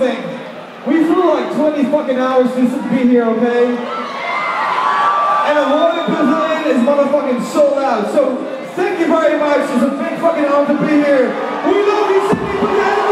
thing. We flew like 20 fucking hours just to be here, okay? And the London Pavilion is motherfucking sold out. So thank you very much. It's a big fucking honor to be here. We love you, Sydney. Put your hands